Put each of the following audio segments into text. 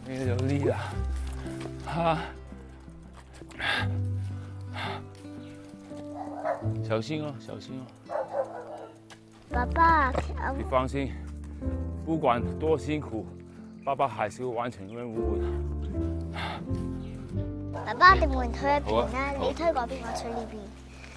没有力了，哈，小心哦，小心哦。 爸爸， 你放心，不管多辛苦，爸爸還是會完成任務的。 爸爸，我哋門推一邊啦，你推嗰邊，我推呢邊。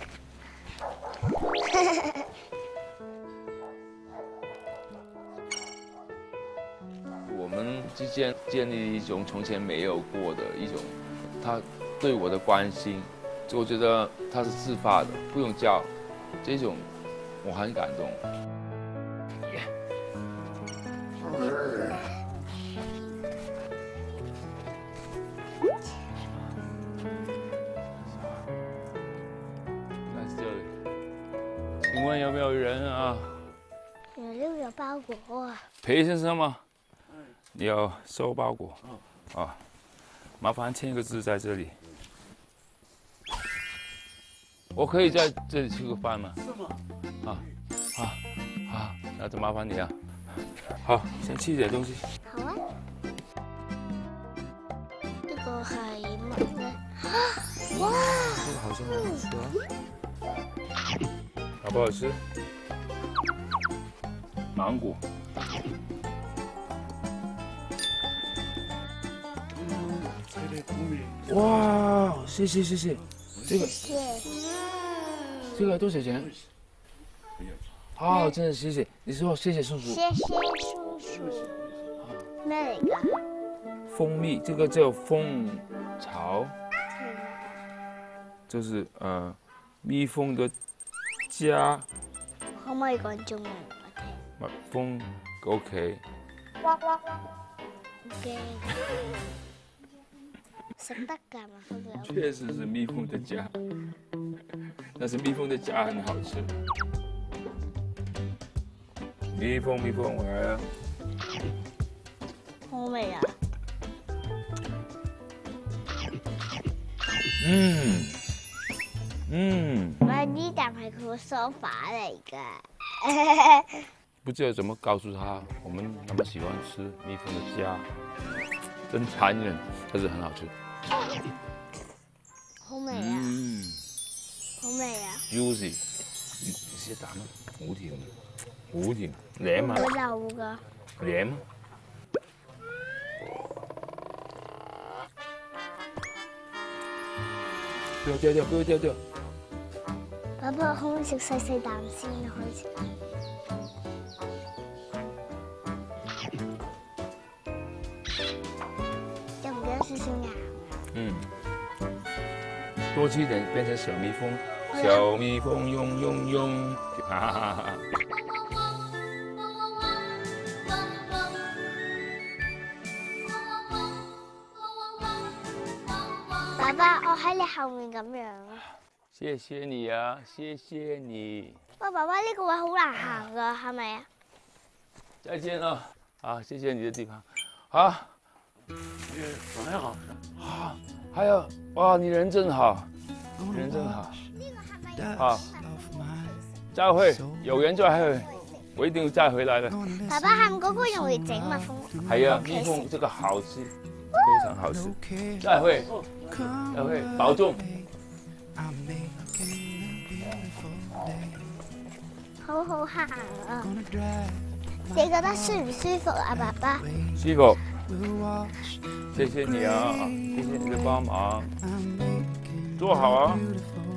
我們之間建立一種從前沒有過的一種，他對我的關心，我覺得他是自發的，不用叫，這種我很感動。來這裡，請問有沒有人啊？ 原來呢度有包裹啊！ 裴先生嗎？你要收包裹。啊，麻煩簽個字在這裡。我可以在這裡吃個飯嗎？是嗎？啊，那就麻煩你啊。好，先吃點東西。 好啊。呢個係乜咧？哇！ 這個好像很好吃啊。好不好吃？芒果。哇，謝謝謝謝，這個謝謝。 這個多少錢？好，真的謝謝。你說謝謝叔叔。 謝謝叔叔。咩嚟㗎？ 蜂蜜，這個叫蜂巢，就是蜜蜂的家。 可唔可以講中文我聽？ 蜜蜂 OK。 驚。食得㗎嘛？ 確實是蜜蜂的家，但是蜜蜂的家很好吃。蜜蜂，我來了。 好味啊！喂，呢啖係佢個梳化嚟㗎。 不知道怎麼告訴他，我們那麼喜歡吃蜜蜂的家，真殘忍，但是很好吃。 好味啊！好味啊 ！Juicy， 你試下啖啊，好甜，好甜，舐啊！ 會流㗎。 舐啊！不要掉掉，不要掉掉。 爸爸可唔可以食細細啖先啊？可以食。有唔記得少少硬？ 多吃一點，變成小蜜蜂。小蜜蜂嗡嗡嗡，哈哈哈哈。 爸爸，我喺你後面咁樣。 謝謝你啊，謝謝你。 喂，爸爸，呢個位好難行㗎，係咪啊？ 再見了，啊，謝謝你的地方。好。 還好。 啊，還有，哇，你人真好，人真好。好，再會，有緣再會，我一定會再回來的。 爸爸，係咪嗰個用嚟整蜜蜂？ 係啊，蜜蜂這個好吃，非常好吃。再會，再會，保重。 好好行啊！你覺得舒唔舒服啊，爸爸？ 舒服。謝謝你啊，謝謝你的幫忙。坐好啊。